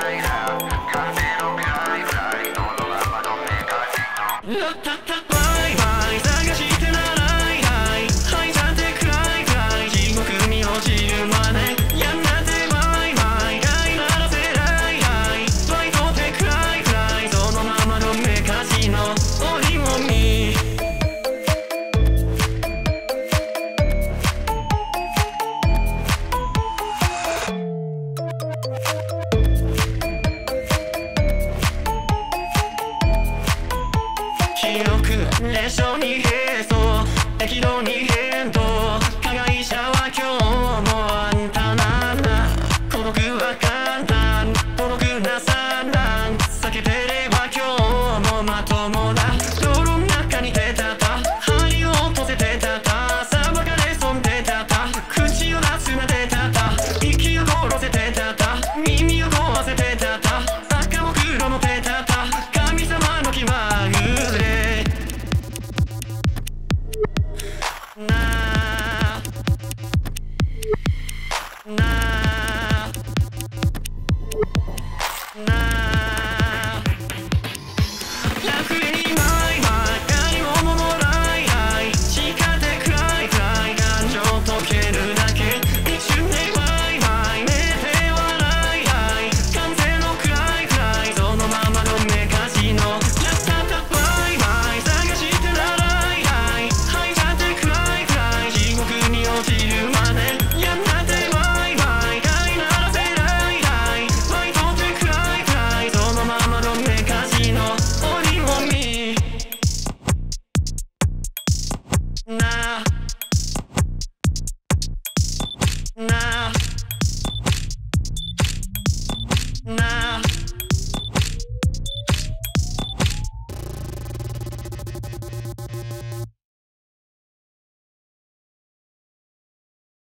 列車に並走適度に変動加害者は今日もあんたなんだ孤独は簡単孤独な産卵避けてれば今日もまともだ泥の中に出たた針を落とせてたたさばかれ損でたた口を出すなでたた息を殺せてたた耳を壊せてたた赤も黒も出たた神様の気まぐれなあ